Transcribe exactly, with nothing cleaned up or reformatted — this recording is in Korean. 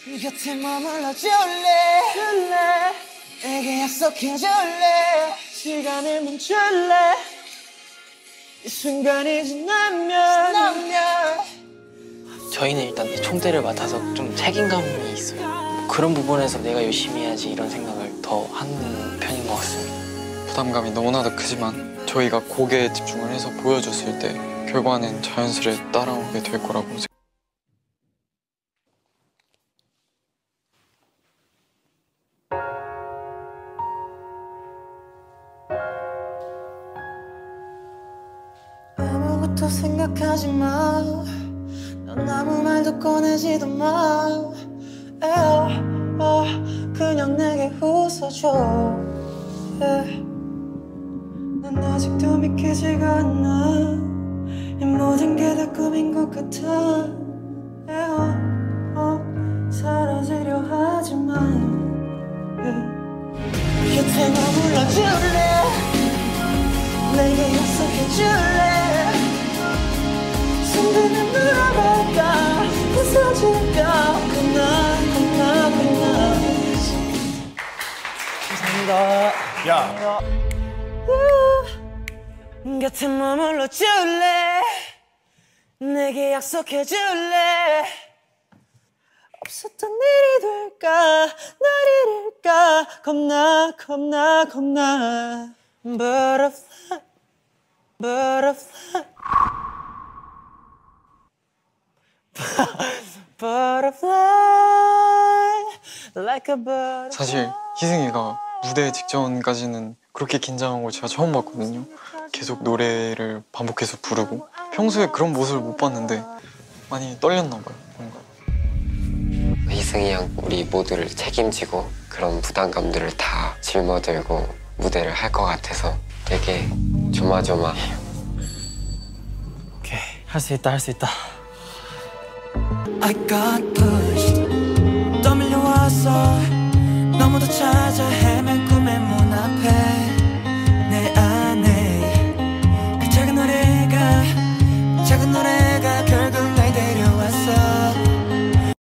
곁에 머물러 줄래 줄래 내게 약속해 줄래 시간을 멈출래 이 순간이 지나면 지나면 저희는 일단 총대를 맡아서 좀 책임감이 있어요. 그런 부분에서 내가 열심히 해야지 이런 생각을 더 하는 편인 것 같습니다. 부담감이 너무나도 크지만 저희가 곡에 집중을 해서 보여줬을 때 결과는 자연스레 따라오게 될 거라고 생각합니다. 아무것도 생각하지 마. 넌 아무 말도 꺼내지도 마. 에어, 어, 그냥 내게 웃어줘. 에. 난 아직도 믿기지가 않아. 이 모든 게 다 꿈인 것 같아. 에어, 어, 사라지려 하지 마. 에. 곁에 머물러 줄래 내게 약속해 줄래 순간에 물어볼까 웃어줄까 그나 그나 그나 감사합니다. 야, 곁에 머물러 줄래 내게 약속해 줄래 없었던 일이 될까 날 잃을까 겁나 겁나 겁나 Butterfly Butterfly Butterfly Like a butterfly 사실 희승이가 무대 직전까지는 그렇게 긴장한 걸 제가 처음 봤거든요. 계속 노래를 반복해서 부르고 평소에 그런 모습을 못 봤는데 많이 떨렸나 봐요, 뭔가. 희승이 형 우리 모두를 책임지고 그런 부담감들을 다 짊어들고 무대를 할 것 같아서 되게 조마조마해요. 오케이, 할 수 있다, 할 수 있다. I got pushed 떠밀려와서 너무도 찾아